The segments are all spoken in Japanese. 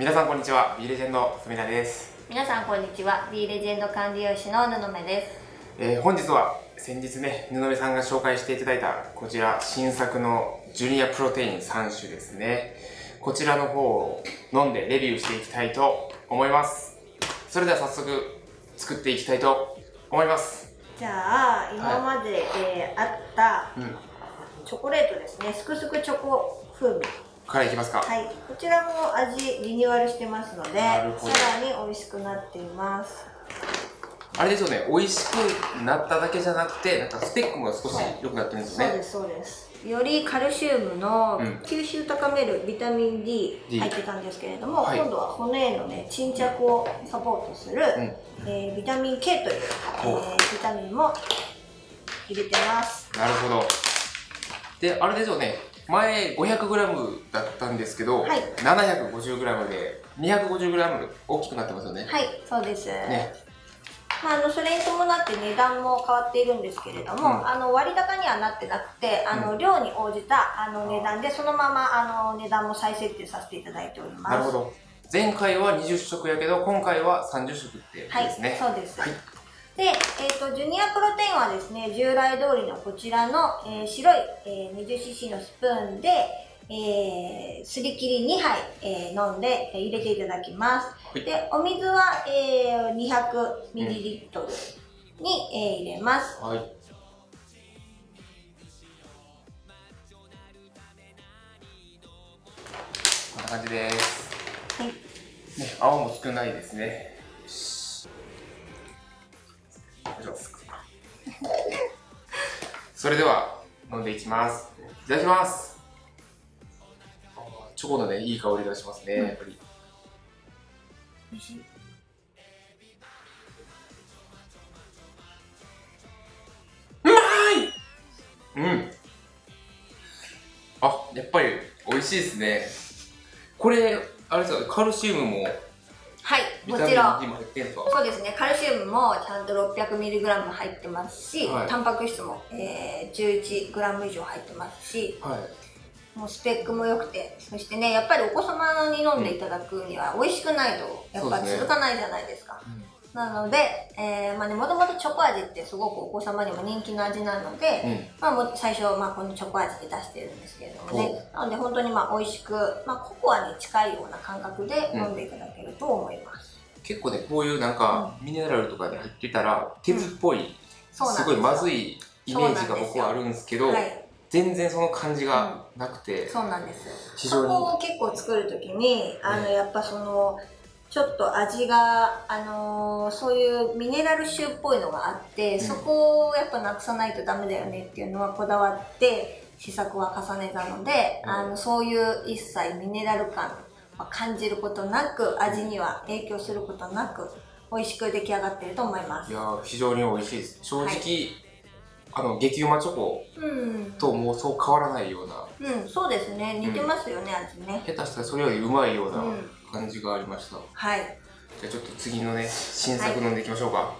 皆さんこんにちは、B レジェンド住田です。 皆さんこんにちは、B レジェンド管理栄養士の布目です。 本日は先日ね、布目さんが紹介していただいたこちら新作のジュニアプロテイン3種ですね。こちらの方を飲んでレビューしていきたいと思います。それでは早速作っていきたいと思います。 じゃあ今まで、あったチョコレートですね、すくすくチョコ風味からいきますか。 はい、こちらも味リニューアルしてますので、さらに美味しくなっています。 あれですよね、美味しくなっただけじゃなくて、なんかスペックも少し良くなってるんですよね。 そうですそうです。よりカルシウムの吸収高めるビタミン D 入ってたんですけれども、今度は骨へのね沈着をサポートする、ビタミン K という、ビタミンも入れてます。 なるほど。で、あれですよね、前 500g だったんですけど、750g で 250g 大きくなってますよね。 はい、そうですね。それに伴って値段も変わっているんですけれども、割高にはなってなくて、量に応じた値段でそのまま値段も再設定させていただいております。 なるほど。前回は20食やけど今回は30食ってことですね。 はい、そうです。で、ジュニアプロテインはですね、従来通りのこちらの、白い、20cc のスプーンですり切り2杯、飲んで、入れていただきます。で、お水は、200ml に、入れます。 はい。こんな感じです。はい。ね、泡も少ないですね。それでは飲んでいきます。いただきます。チョコのね、いい香りがしますね、やっぱり。美味しい。うまい。あ、やっぱり美味しいですね。これ、あれですか、カルシウムもはい、もちろん。そうですね、カルシウムもちゃんと 600mg 入ってますし、タンパク質も、11g 以上入ってますし、もうスペックも良くて、そしてね、やっぱりお子様に飲んでいただくには美味しくないとやっぱ続かないじゃないですか。なので、もともとチョコ味ってすごくお子様にも人気の味なので、最初、このチョコ味で出してるんですけれどもね、なので本当に美味しく、ココアに近いような感覚で飲んでいただけると思います。 結構ね、こういうなんか、ミネラルとかで入ってたら、鉄っぽい、すごいまずいイメージが僕はあるんですけど、全然その感じがなくて、 そうなんです。そこを結構作るときに、やっぱその、ちょっと味が、そういうミネラル臭っぽいのがあって、そこをやっぱなくさないとダメだよねっていうのはこだわって試作は重ねたので、そういう一切ミネラル感を感じることなく、味には影響することなく、美味しく出来上がっていると思います。 いやー、非常に美味しいです。正直、激うまチョコともうそう変わらないような。 そうですね。似てますよね、味ね。 下手したらそれよりうまいような感じがありました。 はい。 じゃあちょっと次のね、新作飲んでいきましょうか。 はい。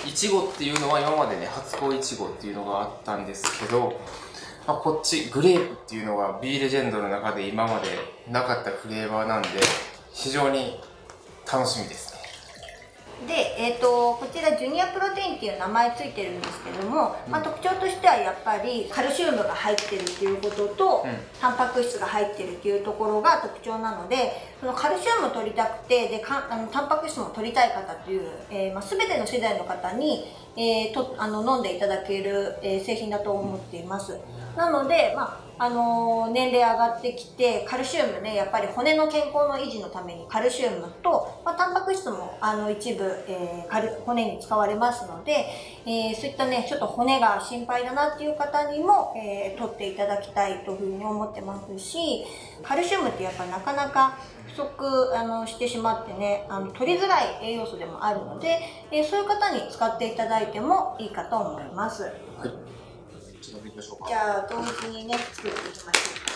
いちごっていうのは今までね、初恋いちごっていうのがあったんですけど、こっちグレープっていうのが B レジェンドの中で今までなかったフレーバーなんで、非常に楽しみですね。 で、こちらジュニアプロテインっていう名前ついてるんですけども、特徴としてはやっぱりカルシウムが入ってるっていうことと、タンパク質が入ってるっていうところが特徴なので、そのカルシウムを取りたくてでタンパク質も取りたい方っていう、全ての世代の方に、飲んでいただける、製品だと思っています。なので、年齢上がってきてカルシウムね、やっぱり骨の健康の維持のためにカルシウムと、タンパク質も一部、骨に使われますので、そういったねちょっと骨が心配だなっていう方にも、取っていただきたいというふうに思ってますし、カルシウムってやっぱなかなか不足してしまってね、取りづらい栄養素でもあるので、そういう方に使っていただいてもいいかと思います。じゃあ同時にね作っていきましょ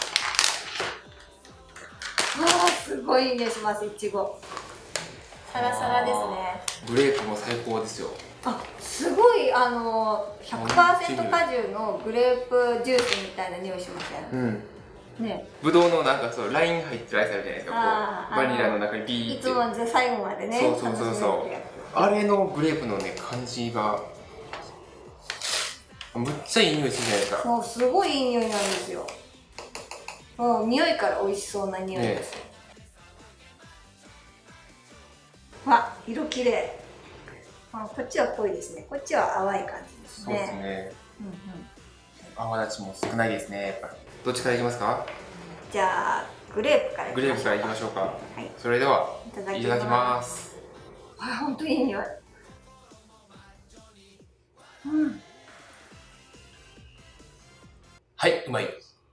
う。すごいいい匂いします。いちごサラサラですね。 グレープも最高ですよ。 すごい100% 果汁のグレープジュースみたいな匂いしません？ ね、 ぶどうのなんかそうライン入ってるアイスあるじゃないですか。こうバニラの中にビーって。 いつも最後までね。 そうあれのグレープのね感じがむっちゃいい匂いするじゃないですか。 そう、すごいいい匂いなんですよ。もう匂いから美味しそうな匂いです。わ、色きれい。こっちは濃いですね。こっちは淡い感じですね。 そうですね。泡立ちも少ないですね。やっぱどっちからいきますか？ じゃあグレープからいきましょうか。 グレープからいきましょうか。はい。それではいただきます。 あ、本当にいい匂い。 はい、うまい。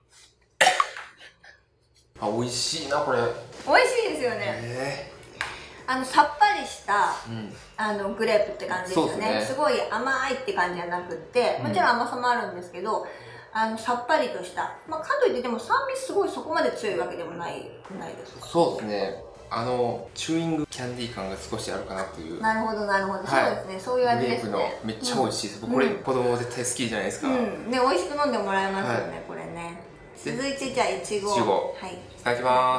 あ、美味しいなこれ。 美味しいですよね。さっぱりした、グレープって感じですよね。すごい甘いって感じじゃなくって、もちろん甘さもあるんですけど、さっぱりとした。まあ、かといってでも酸味すごいそこまで強いわけでもないですか？ そうですね。チューイングキャンディー感が少しあるかなっていう。 なるほどなるほど。そうですね。そういう味ですね。 グレープのめっちゃ美味しいです。これ子供絶対好きじゃないですか。 ね、美味しく飲んでもらえますよね、これね。続いてじゃあいちご。 はい。いただきます。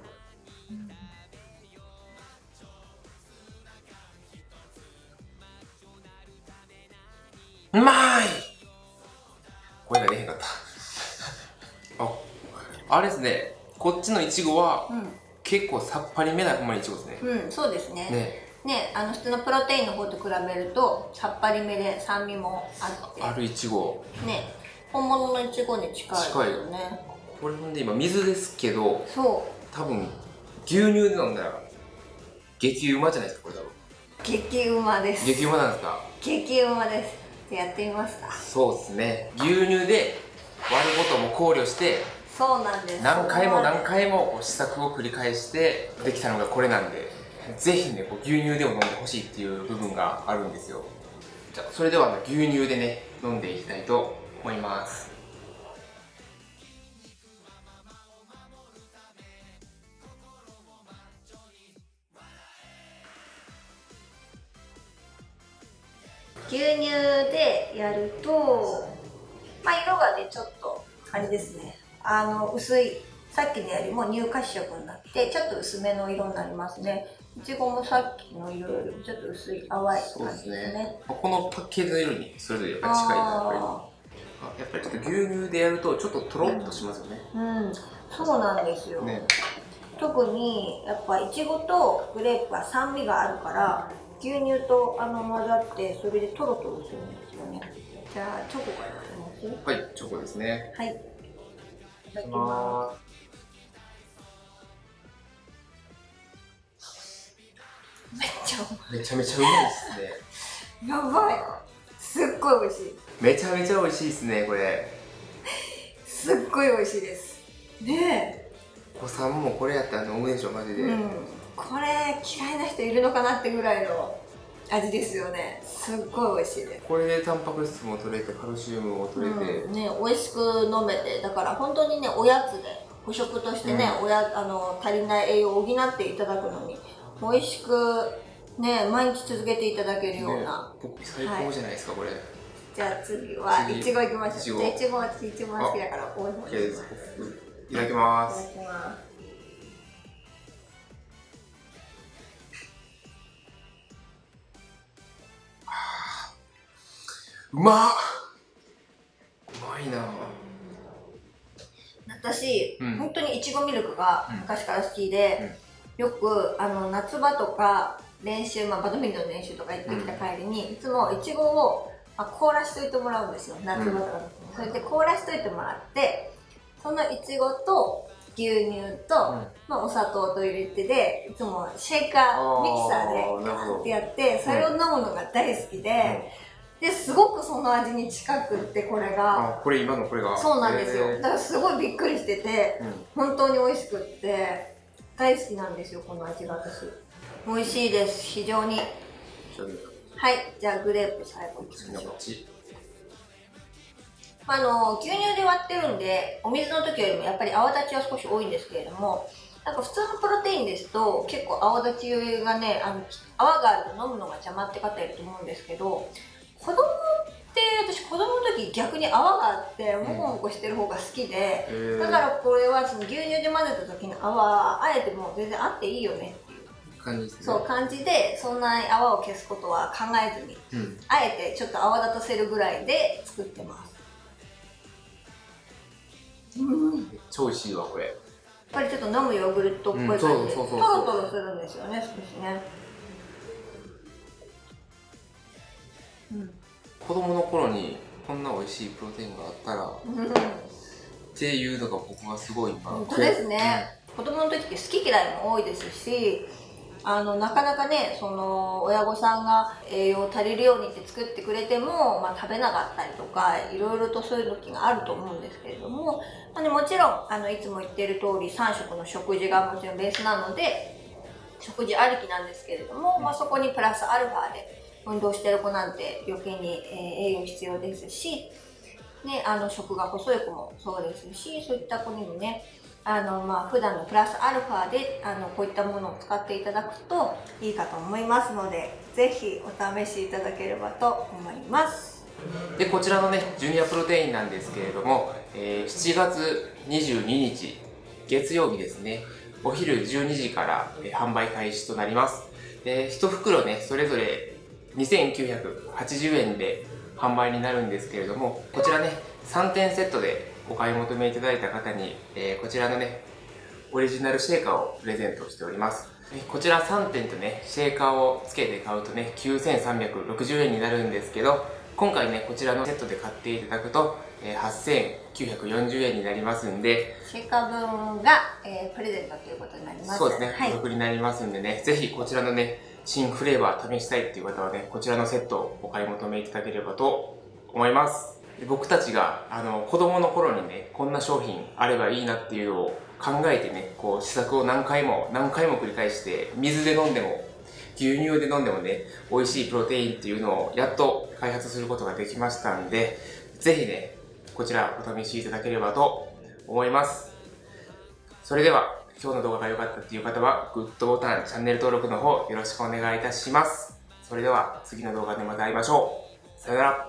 うまい。声が出へんかった。あれですね。こっちのいちごは結構さっぱりめなほんまにいちごですね。 そうですね。ね、普通のプロテインの方と比べるとさっぱりめで酸味もあって。 あるいちご。 ね、本物のいちごに近いですよね。 これほんで今水ですけど、多分牛乳で飲んだら激うまじゃないですかこれ多分。 激うまです。 激うまなんですか？ 激うまです。やってみますか？ そうですね。牛乳で割ることも考慮して、 そうなんです。 何回も試作を繰り返してできたのがこれなんで、ぜひね牛乳でも飲んでほしいっていう部分があるんですよ。じゃあそれでは牛乳でね飲んでいきたいと思います。 牛乳でやると、まあ、色がねちょっとあれですね、薄い、さっきのよりも乳褐色になってちょっと薄めの色になりますね。いちごもさっきの色よりもちょっと薄い淡い感じですね。 このパッケージの色にそれぞれやっぱり近いな。やっぱりちょっと牛乳でやるとちょっととろっとしますよね。 そうなんですよ、特にやっぱいちごとグレープは酸味があるから牛乳と混ざってそれでトロトロするんですよね。じゃあチョコからいきます？ はい、チョコですね。 はい、いただきます。 めちゃめちゃうまいですね。やばい、すっごい美味しい。 めちゃめちゃ美味しいですねこれ。 すっごい美味しいですね。 お子さんもこれやったら飲むでしょマジで。 これ嫌いな人いるのかなってぐらいの味ですよね。すっごい美味しいです。 これでタンパク質も取れてカルシウムも取れて、 ね、美味しく飲めて、だから本当にねおやつで補食としてね、足りない栄養を補っていただくのに美味しくね毎日続けていただけるような、 最高じゃないですかこれ。 じゃあ次はいちごいきましょう。いちごは好きだから多い方です。いただきます。うまいな。 私、本当にいちごミルクが昔から好きで、よく夏場とか練習、バドミントンの練習とか行ってきた帰りに、いつもいちごを凍らしといてもらうんですよ、夏場とか。それで凍らしといてもらって、そのいちごと牛乳と、お砂糖と入れてで、いつもシェイカーミキサーでガーってやって、それを飲むのが大好きで、すごくその味に近くってこれが。 これ今のこれが。 そうなんですよ。だからすごいびっくりしてて、本当に美味しくって大好きなんですよこの味が私。美味しいです非常に。はい、じゃあグレープ最後にしましょう。牛乳で割ってるんでお水の時よりもやっぱり泡立ちは少し多いんですけれども、なんか普通のプロテインですと結構泡立ちがね泡があると飲むのが邪魔って方いると思うんですけど、子供で私子供の時逆に泡があってモコモコしてる方が好きで、だからこれはその牛乳で混ぜた時の泡あえてもう全然あっていいよねっていう感じですね。 そう感じで、そんなに泡を消すことは考えずに、あえてちょっと泡立たせるぐらいで作ってます。 めっちゃ美味しいわこれ。やっぱりちょっと飲むヨーグルトっぽい感じでトロトロするんですよね、少しね。 子供の頃にこんな美味しいプロテインがあったらっていうのが僕はすごい今。 本当ですね、子供の時って好き嫌いも多いですし、なかなかね、その親御さんが栄養足りるようにって作ってくれても、食べなかったりとかいろいろとそういう時があると思うんですけれども、もちろんいつも言っている通り3食の食事がもちろんベースなので食事ありきなんですけれども、そこにプラスアルファで運動してる子なんて余計に栄養必要ですし、ね、食が細い子もそうですし、そういった子にもね、普段のプラスアルファでこういったものを使っていただくといいかと思いますので、ぜひお試しいただければと思います。 でこちらのねジュニアプロテインなんですけれども、7月22日月曜日ですね、お昼12時から販売開始となります。で1袋ねそれぞれ2980円で販売になるんですけれども、こちらね3点セットでお買い求めいただいた方に、こちらのねオリジナルシェーカーをプレゼントしております。こちら3点とねシェーカーをつけて買うとね9360円になるんですけど、今回ねこちらのセットで買っていただくと8940円になりますんで、 シェーカー分が、プレゼントということになります。 そうですね、お得になりますんでね、ぜひこちらのね新フレーバー試したいっていう方はね、こちらのセットをお買い求めいただければと思います。で僕たちが子供の頃にね、こんな商品あればいいなっていうのを考えてね、こう試作を何回も繰り返して、水で飲んでも牛乳で飲んでもね、美味しいプロテインっていうのをやっと開発することができましたんで、ぜひね、こちらお試しいただければと思います。それでは、今日の動画が良かったっていう方は、グッドボタン、チャンネル登録の方よろしくお願いいたします。それでは次の動画でまた会いましょう。さよなら。